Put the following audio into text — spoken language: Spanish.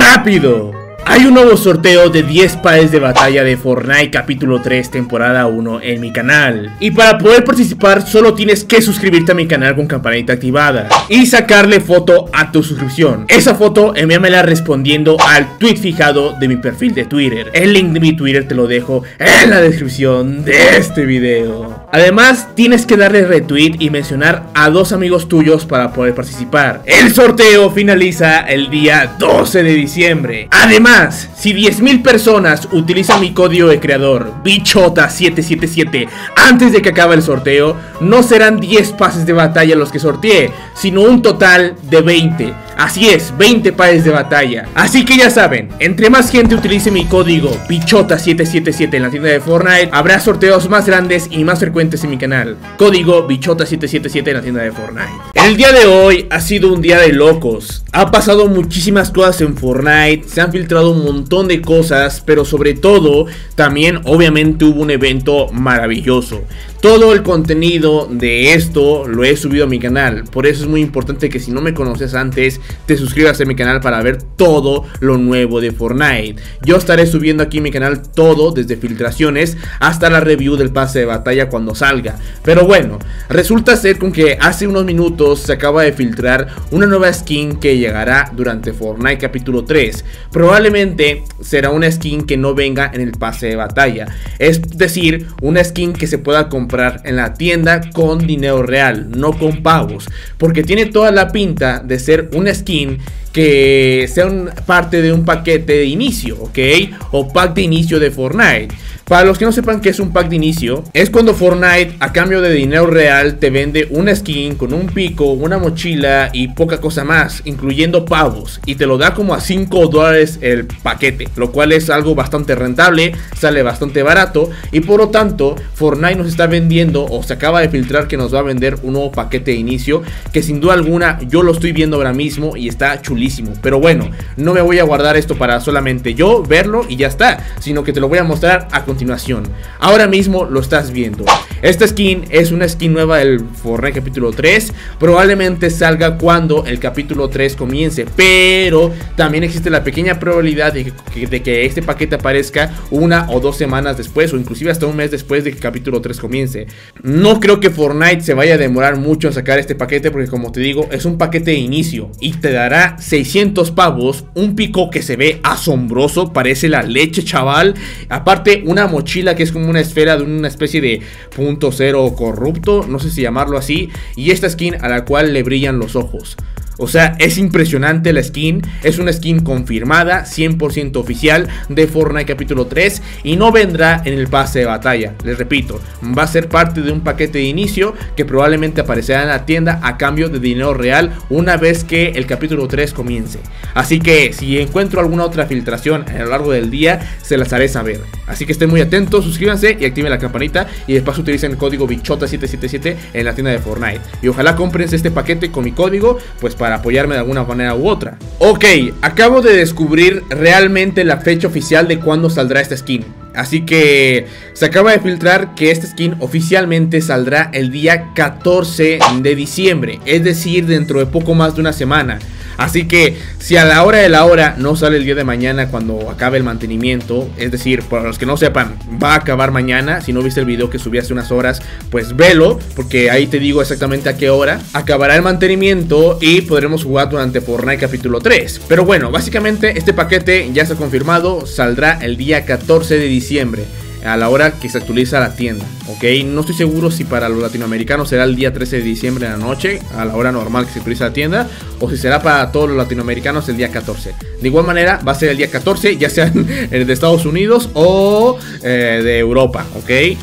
¡Rápido! Hay un nuevo sorteo de 10 pases de batalla de Fortnite capítulo 3 temporada 1 en mi canal. Y para poder participar solo tienes que suscribirte a mi canal con campanita activada y sacarle foto a tu suscripción. Esa foto envíamela respondiendo al tweet fijado de mi perfil de Twitter. El link de mi Twitter te lo dejo en la descripción de este video. Además tienes que darle retweet y mencionar a 2 amigos tuyos para poder participar. El sorteo finaliza el día 12 de diciembre. Además, si 10.000 personas utilizan mi código de creador Bichota777 antes de que acabe el sorteo, no serán 10 pases de batalla los que sorteé, sino un total de 20. Así es, 20 pases de batalla. Así que ya saben, entre más gente utilice mi código Bichota777 en la tienda de Fortnite, habrá sorteos más grandes y más frecuentes en mi canal. Código Bichota777 en la tienda de Fortnite. El día de hoy ha sido un día de locos. Ha pasado muchísimas cosas en Fortnite, se han filtrado un montón de cosas, pero sobre todo, también obviamente hubo un evento maravilloso. Todo el contenido de esto lo he subido a mi canal, por eso es muy importante que si no me conoces antes, te suscribas a mi canal para ver todo lo nuevo de Fortnite. Yo estaré subiendo aquí en mi canal todo, desde filtraciones hasta la review del pase de batalla cuando salga. Pero bueno, resulta ser con que hace unos minutos se acaba de filtrar una nueva skin que llegará durante Fortnite capítulo 3. Probablemente será una skin que no venga en el pase de batalla, es decir, una skin que se pueda comprar en la tienda con dinero real, no con pavos, porque tiene toda la pinta de ser una skin que sea parte de un paquete de inicio, ¿ok? O pack de inicio de Fortnite. Para los que no sepan qué es un pack de inicio, es cuando Fortnite a cambio de dinero real te vende una skin con un pico, una mochila y poca cosa más, incluyendo pavos, y te lo da como a $5 el paquete, lo cual es algo bastante rentable, sale bastante barato, y por lo tanto Fortnite nos está vendiendo, o se acaba de filtrar que nos va a vender un nuevo paquete de inicio, que sin duda alguna yo lo estoy viendo ahora mismo y está chulísimo. Pero bueno, no me voy a guardar esto para solamente yo verlo y ya está, sino que te lo voy a mostrar a continuación. Ahora mismo lo estás viendo. Esta skin es una skin nueva del Fortnite capítulo 3. Probablemente salga cuando el capítulo 3 comience, pero también existe la pequeña probabilidad de que este paquete aparezca 1 o 2 semanas después, o inclusive hasta un mes después de que el capítulo 3 comience. No creo que Fortnite se vaya a demorar mucho en sacar este paquete, porque como te digo, es un paquete de inicio y te dará 600 pavos, un pico que se ve asombroso, parece la leche, chaval. Aparte, una mochila que es como una esfera de una especie de .0 corrupto, no sé si llamarlo así, y esta skin a la cual le brillan los ojos. O sea, es impresionante la skin, es una skin confirmada, 100% oficial de Fortnite capítulo 3 y no vendrá en el pase de batalla. Les repito, va a ser parte de un paquete de inicio que probablemente aparecerá en la tienda a cambio de dinero real una vez que el capítulo 3 comience. Así que si encuentro alguna otra filtración a lo largo del día, se las haré saber. Así que estén muy atentos, suscríbanse y activen la campanita, y después utilicen el código Bichota777 en la tienda de Fortnite. Y ojalá compren este paquete con mi código, pues para apoyarme de alguna manera u otra. Ok, acabo de descubrir realmente la fecha oficial de cuándo saldrá esta skin. Así que se acaba de filtrar que esta skin oficialmente saldrá el día 14 de diciembre, es decir, dentro de poco más de una semana. Así que si a la hora de la hora no sale el día de mañana cuando acabe el mantenimiento, es decir, para los que no sepan, va a acabar mañana. Si no viste el video que subí hace unas horas, pues velo, porque ahí te digo exactamente a qué hora acabará el mantenimiento y podremos jugar durante Fortnite capítulo 3. Pero bueno, básicamente este paquete ya está confirmado, saldrá el día 14 de diciembre. A la hora que se actualiza la tienda, ok. No estoy seguro si para los latinoamericanos será el día 13 de diciembre en la noche, a la hora normal que se actualiza la tienda, o si será para todos los latinoamericanos el día 14. De igual manera va a ser el día 14, ya sea de Estados Unidos o de Europa, ok.